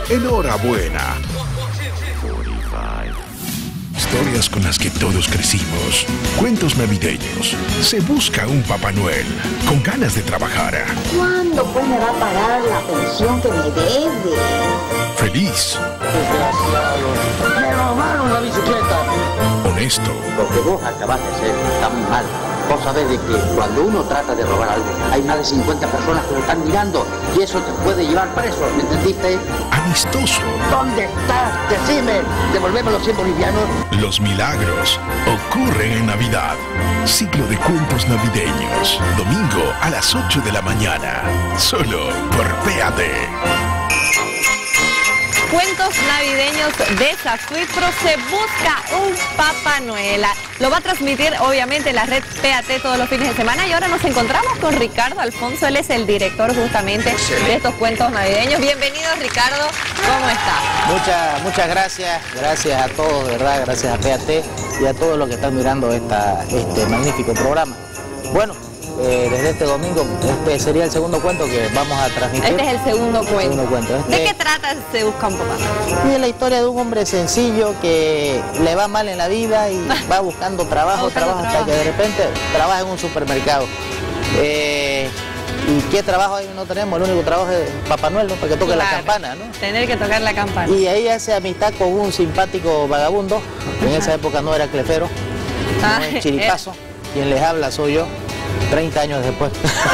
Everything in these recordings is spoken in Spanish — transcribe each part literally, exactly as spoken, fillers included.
Enhorabuena. Historias con las que todos crecimos. Cuentos navideños. Se busca un Papá Noel con ganas de trabajar. ¿Cuándo pues me va a pagar la pensión que me debe? Feliz. Desgraciado. Me robaron la bicicleta. Honesto. Lo que vos acabas de hacer está muy mal. Vos sabés de que cuando uno trata de robar algo, hay más de cincuenta personas que lo están mirando y eso te puede llevar preso, ¿me entendiste? Amistoso. ¿Dónde estás? Decime, devolveme los cien bolivianos. Los milagros ocurren en Navidad. Ciclo de cuentos navideños. Domingo a las ocho de la mañana. Solo por P A T. Cuentos navideños de Safipro. Se busca un Papá Noel. Lo va a transmitir obviamente la red P A T todos los fines de semana y ahora nos encontramos con Ricardo Alfonso. Él es el director justamente de estos cuentos navideños. Bienvenido, Ricardo. ¿Cómo está? Muchas, muchas gracias. Gracias a todos, de verdad. Gracias a P A T y a todos los que están mirando esta, este magnífico programa. Bueno, Eh, desde este domingo, este sería el segundo cuento que vamos a transmitir. Este es el segundo el cuento. Segundo cuento. Este, ¿De qué trata Se busca un Papá? Y es la historia de un hombre sencillo que le va mal en la vida y va buscando trabajo, buscando trabajo, hasta trabajo. que de repente trabaja en un supermercado. Eh, ¿Y qué trabajo ahí no tenemos? El único trabajo es Papá Noel, ¿no? Para que toque Claro, la campana, ¿no? Tener que tocar la campana. Y ahí hace amistad con un simpático vagabundo, que en esa época no era clefero, Ah, no es Chiripazo. Quien les habla soy yo, treinta años después.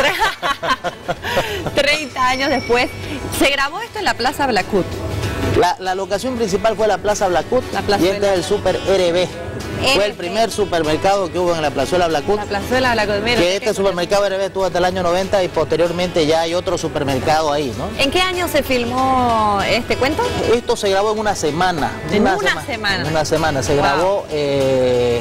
treinta años después. Se grabó esto en la Plaza Blacut. La, la locación principal fue la Plaza Blacut La Plazuela. y este es el Super R B. Fue R el B. primer supermercado que hubo en la Plazuela Blacut. La Plazuela Blacut. Mira, Que este supermercado R B estuvo hasta el año noventa y posteriormente ya hay otro supermercado ahí, ¿no? ¿En qué año se filmó este cuento? Esto se grabó en una semana. En una sema- semana. En una semana. Se Wow. grabó eh,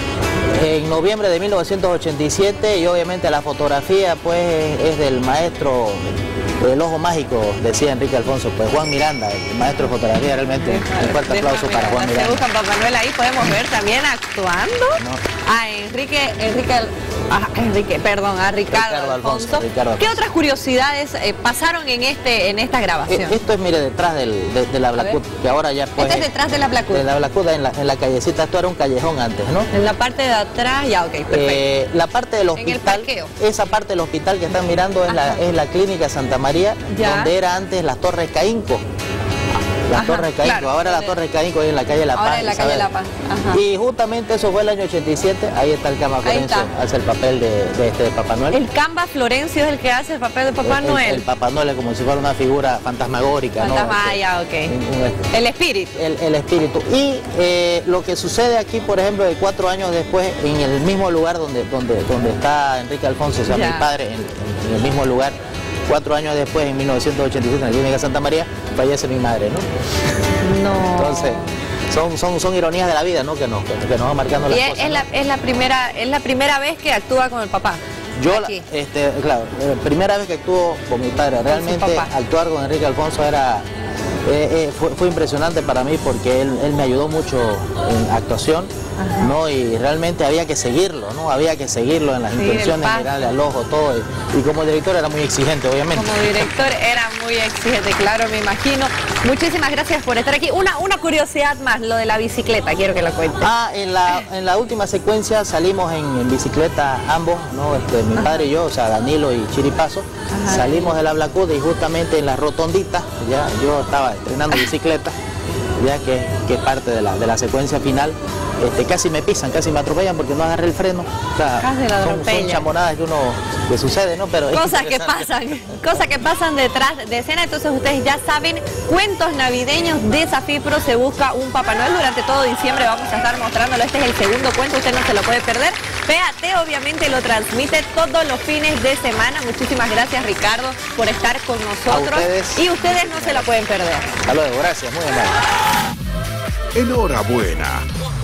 en noviembre de mil novecientos ochenta y siete y obviamente la fotografía pues es del maestro del ojo mágico, decía Enrique Alfonso, pues Juan Miranda, el maestro de fotografía. Realmente un fuerte De aplauso Juan para Juan Miranda. Se Miranda. busca Papá Noel. Ahí podemos ver también actuando No. a Enrique, Enrique, a Enrique, perdón, a Ricardo, Ricardo Alfonso. Alfonso, Ricardo ¿Qué Alfonso. otras curiosidades eh, pasaron en este en esta Eh, grabación? Esto es, mire, detrás del, de, de la Blacut, que ahora ya pues... Este es detrás de la Blacut. De la Blacut, en la, en la callecita. Esto era un callejón antes, ¿no? En la parte de atrás, ya, ok, perfecto. Eh, la parte del En el hospital, parqueo. esa parte del hospital que están mirando es la, Ajá. es la clínica Santa María, Ya. donde era antes las Torres Caínco. Las Ajá, Torres Caínco, claro, ahora la donde- Torre Caínco es en la calle La Paz. Ahora en la calle Isabel. La Paz. Ajá. Y justamente eso fue el año ochenta y siete, ahí está el Cama Ahí Florencio, está. hace el papel de, de este de Papá Noel. El Camba Florencio es el que hace el papel de Papá El- el- Noel. El, Papá Noel es como si fuera una figura fantasmagórica, ¿no? Fantasma, Este, ya, ok. un- un- este, El espíritu. El, el espíritu. Y eh, lo que sucede aquí, por ejemplo, de cuatro años después, en el mismo lugar donde, donde, donde está Enrique Alfonso, o sea, Ya. mi padre, en, en el mismo lugar, cuatro años después, en mil novecientos ochenta y siete, en la clínica Santa María, fallece mi madre, ¿no? No. Entonces, son, son, son ironías de la vida, ¿no? Que nos, que, que nos van marcando Y las es, cosas. es ¿no? la, es la primera es la primera vez que actúa con el papá. Yo, la- aquí. este, claro, eh, primera vez que actuó con mi padre, realmente papá. actuar con Enrique Alfonso era, eh, eh, fue, fue impresionante para mí porque él, él me ayudó mucho en actuación, Ajá. ¿no? Y realmente había que seguirlo, ¿no? Había que seguirlo en las Sí, el intenciones, paso. mirarle al ojo, todo. Y, y como director era muy exigente, obviamente. Como director era muy exigente, claro, me imagino. Muchísimas gracias por estar aquí. Una, una curiosidad más, lo de la bicicleta, quiero que lo cuente. Ah, en la, en la última secuencia salimos en, en bicicleta ambos, ¿no? Este, mi padre y yo, o sea, Danilo y Chiripazo, Ajá. salimos de la Blacuda y justamente en la rotondita, ya yo estaba estrenando bicicleta, ya que, que es parte de la, de la secuencia final, este, casi me pisan, casi me atropellan porque no agarré el freno. O sea, Casi la son, son atropellan. chamonadas que uno, que sucede, ¿no? Pero es Cosas que interesante. pasan, cosas que pasan detrás de escena. Entonces ustedes ya saben, cuentos navideños de Safipro. Se busca un Papá Noel. Durante todo diciembre vamos a estar mostrándolo. Este es el segundo cuento, usted no se lo puede perder. P A T obviamente lo transmite todos los fines de semana. Muchísimas gracias, Ricardo, por estar con nosotros. ustedes. Y ustedes no se lo pueden perder. Hasta luego, gracias, muy amable. Enhorabuena.